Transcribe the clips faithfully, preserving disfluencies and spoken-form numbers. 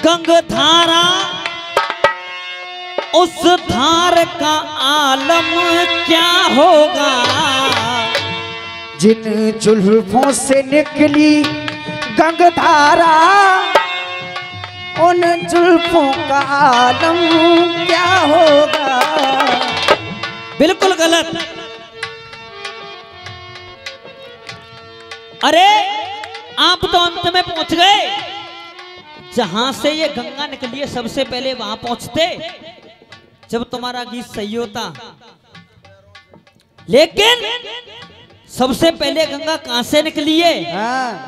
गंगधारा उस धार का आलम क्या होगा। जिन जुल्फों से निकली गंगधारा उन जुल्फों का आलम क्या होगा। बिल्कुल गलत। अरे आप तो अंत में पहुंच गए, जहां से ये गंगा निकली है सबसे पहले वहां पहुंचते जब तुम्हारा गीत सही होता। लेकिन सबसे पहले गंगा कहां से निकली है। हाँ।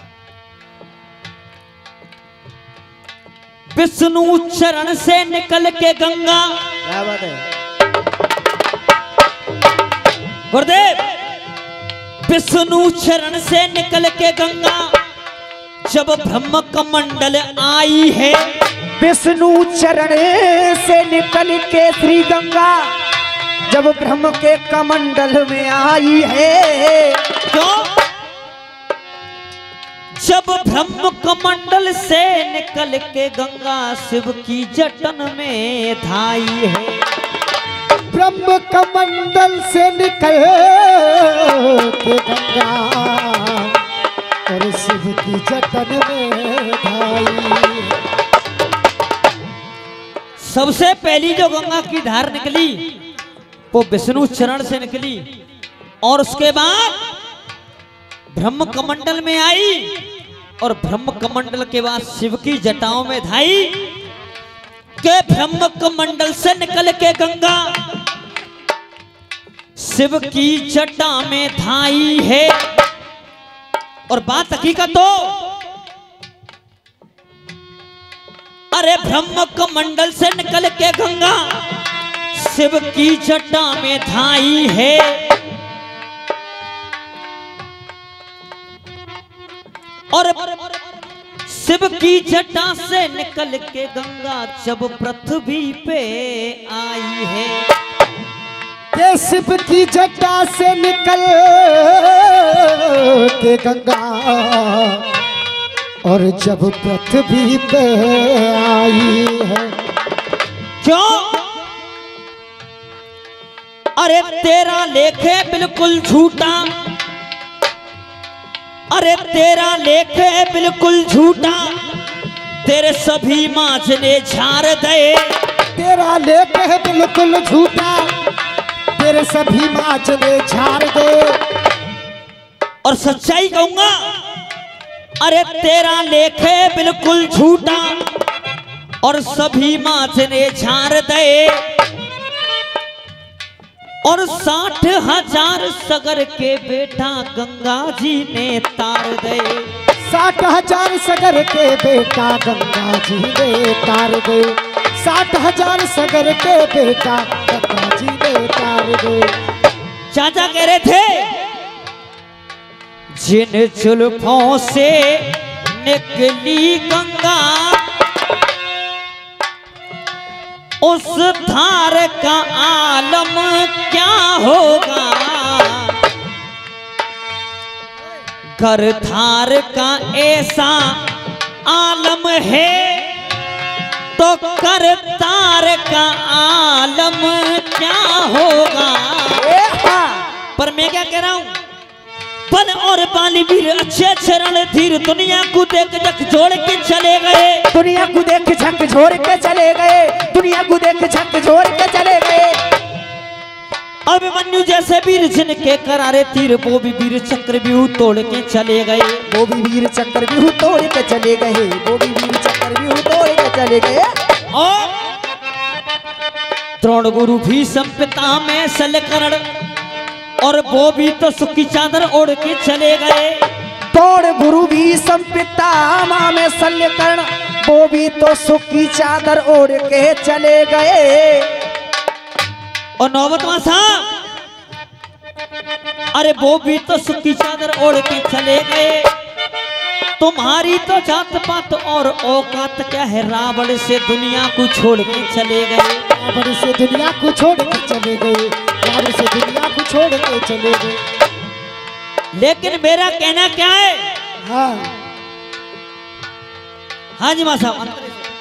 विष्णु चरण से निकल के गंगा। क्या बात है गुरुदेव। विष्णु चरण से निकल के गंगा जब ब्रह्म कमंडल आई है। विष्णु चरण से निकल के श्री गंगा जब ब्रह्म के कमंडल में आई है। क्यों? जब ब्रह्म कमंडल से निकल के गंगा शिव की जटन में धाई है। ब्रह्म कमंडल से निकल के गंगा और शिव की जटन में धाई। सबसे पहली जो गंगा की धार निकली वो विष्णु चरण से निकली और उसके बाद ब्रह्म कमंडल में आई और ब्रह्म कमंडल के बाद शिव की जटाओं में धाई के ब्रह्म कमंडल से निकल के गंगा शिव की जटा में धाई है। और बात हकीकत तो अरे ब्रह्म कमंडल से निकल के गंगा शिव की जटा में धाई है। और शिव की जटा से निकल के गंगा जब पृथ्वी पे आई है। ये शिव की जटा से निकल के गंगा और जब पृथ्वी पे आई है। क्यों? अरे तेरा लेख है बिल्कुल झूठा। अरे तेरा लेख है बिल्कुल झूठा। तेरे सभी मांझने झाड़ दे। तेरा लेख है बिल्कुल झूठा। तेरे सभी मांझने झाड़ दे। और सच्चाई कहूंगा अरे तेरा लेख है बिल्कुल झूठा और सभी मांझने झाड़ दे। और साठ हजार सगर के बेटा गंगा जी ने तार दे। साठ हजार सगर के बेटा गंगा जी ने तार दे। साठ हजार सगर के बेटा गंगा जी ने तार दे। चाचा कह रहे थे जिन जुल्फों से निकली गंगा उस धार का आलम क्या होगा। कर धार का ऐसा आलम है तो कर तार का आलम क्या होगा। पर मैं क्या कह रहा हूं बल और बाली वीर अच्छे चरण धीर दुनिया को देख झक जोड़ के चले गए। दुनिया को देख झक झोड़ के चले गए। दुनिया को देख झक झोड़ के चले गए। अभिमन्यु जैसे वीर जिनके करारे तीर वो भी वीर चक्रव्यूह तोड़ के चले गए। वो भी वीर चक्रव्यूह तोड़ के चले गए। वो भी वीर चक्रव्यूह तोड़ के चले गए। और द्रोण गुरु भीष्म पितामह शल्यकर्ण और वो भी तो सुख की चादर ओढ़ के चले गए। द्रोण गुरु भीष्म पितामह में शल्यकर्ण वो भी तो सुख की चादर ओढ़ के चले गए। और नौबतवा साहब अरे वो भी तो सुख की चादर ओढ़ के चले गए। तुम्हारी तो जात पात और औकात क्या है। रावण से दुनिया को छोड़ के चले गए। रावण से दुनिया को छोड़ के चले गए। रावण से दुनिया को छोड़ के चले गए। लेकिन मेरा कहना क्या है। हाँ हाँ जी मां साहब।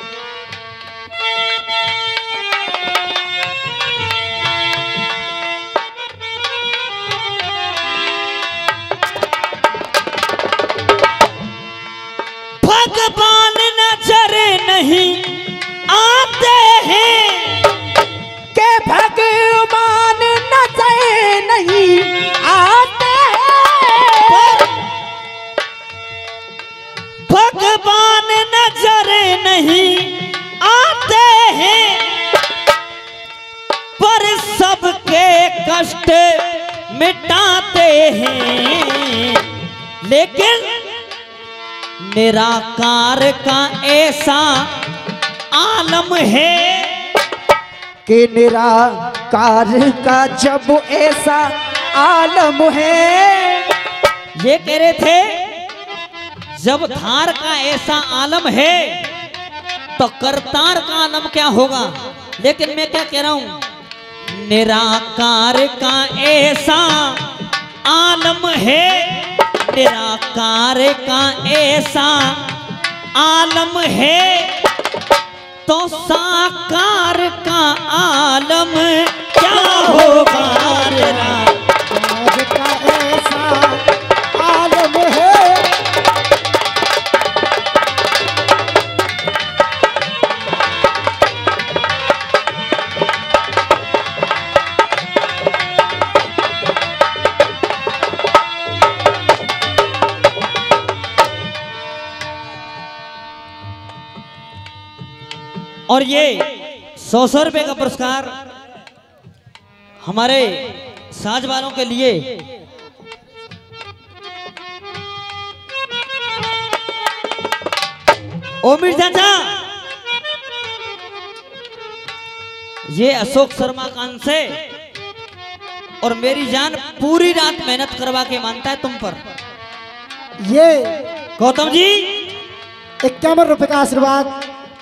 नहीं आते हैं, पर सबके कष्ट मिटाते हैं। लेकिन निराकार का ऐसा आलम है कि निराकार का जब ऐसा आलम है। ये कह रहे थे जब धार का ऐसा आलम है तो करतार का आलम क्या होगा। लेकिन मैं क्या कह रहा हूं, निराकार का ऐसा आलम है, निराकार का ऐसा आलम है, तो साकार का आलम क्या होगा। निराकार का ऐसा आलम है। और ये सौ सौ रुपए का पुरस्कार हमारे साज वालों के लिए ओ मीर चाचा, ये अशोक शर्मा कान से और मेरी जान पूरी रात मेहनत करवा के मानता है तुम पर। ये गौतम जी इक्यावन रुपए का आशीर्वाद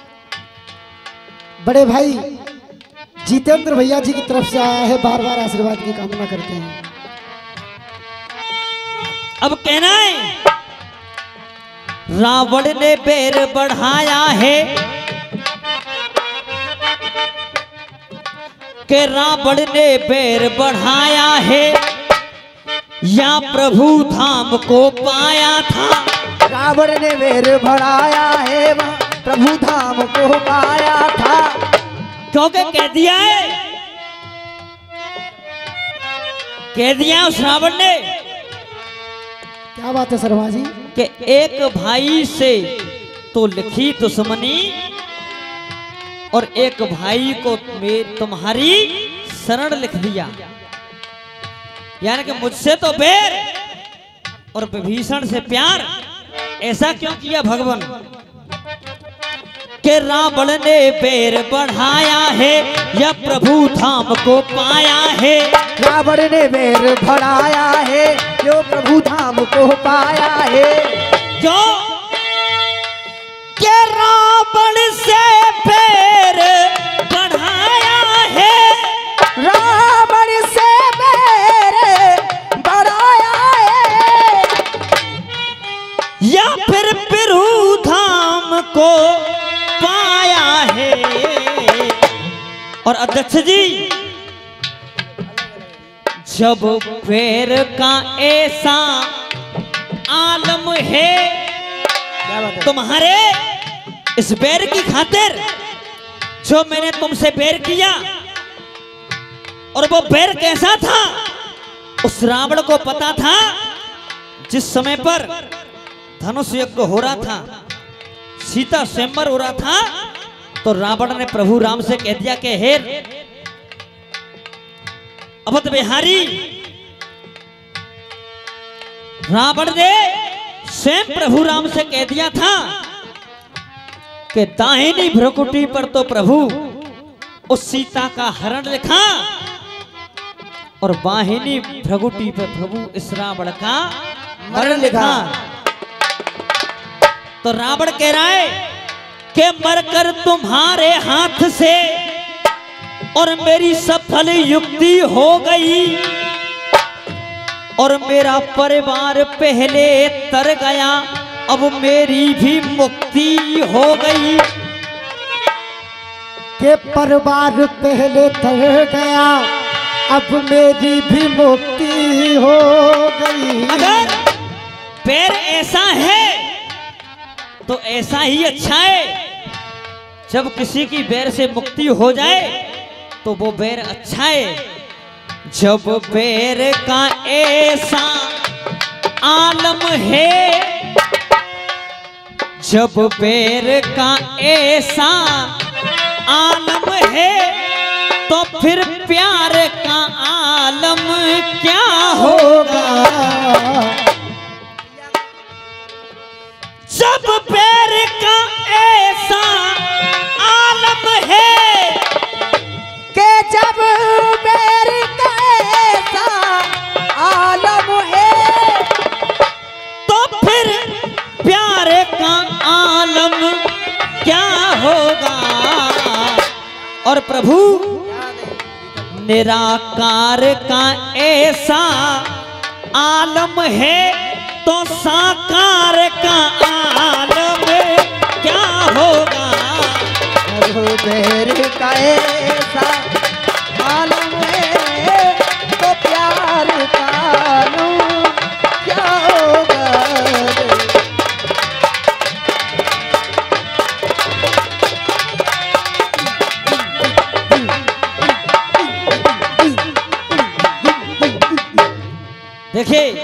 बड़े भाई जितेंद्र भैया जी की तरफ से आया है। बार बार आशीर्वाद की कामना करते हैं। अब कहना है, रावण ने पैर बढ़ाया है कि रावण ने पैर बढ़ाया है, या प्रभु धाम को पाया था। रावण ने पैर बढ़ाया है, प्रभु धाम को पाया था। क्योंकि कह दिया है, कह दिया उस रावण ने। क्या बात है शर्मा जी, कि एक भाई से तो लिखी दुश्मनी और एक भाई को मैं तुम्हारी शरण लिख दिया। यानी कि मुझसे तो बैर और विभीषण से प्यार। ऐसा क्यों किया भगवान कि रावण ने पैर बढ़ाया है, या प्रभु धाम को पाया है। रावण ने पैर बढ़ाया है, जो प्रभु धाम को पाया है। क्यों कि रावण से पैर बढ़ाया है, रावण से पैर बढ़ाया है, या फिर प्रभु धाम को पाया है। और अध्यक्ष जी, जब पैर का ऐसा आलम है, क्या बात है? तुम्हारे इस बैर की खातिर जो मैंने तुमसे बैर किया, और वो बैर कैसा था उस रावण को पता था। जिस समय पर धनुष यज्ञ हो रहा था, सीता स्वयंवर हो रहा था, तो रावण ने प्रभु राम से कह दिया कि हे अवध बिहारी, रावण ने स्वयं प्रभु राम से कह दिया था कि दाहिनी भ्रुकुटी पर तो प्रभु उस सीता का हरण लिखा, और बाहिनी भ्रुकुटी पर प्रभु इस रावण का मरण लिखा। तो रावण कह रहा है कि मरकर तुम्हारे हाथ से और मेरी सफल युक्ति हो गई, और मेरा परिवार पहले तर गया, अब मेरी भी मुक्ति हो गई। के परिवार पहले तर गया, अब मेरी भी मुक्ति हो गई। अगर पैर ऐसा है तो ऐसा ही अच्छा है। जब किसी की बैर से मुक्ति हो जाए तो वो बैर अच्छा है। जब बैर का ऐसा आलम है, जब बैर का ऐसा आलम है तो फिर प्यार का आलम क्या होगा। जब बैर का ऐसा आलम है के जब बैर का ऐसा आलम है तो फिर प्यार का आलम क्या होगा। और प्रभु निराकार का ऐसा आलम है तो साकार का आलम क्या होगा। जब बैर का ऐसा आलम है तो प्यार का आलम क्या होगा। देखिए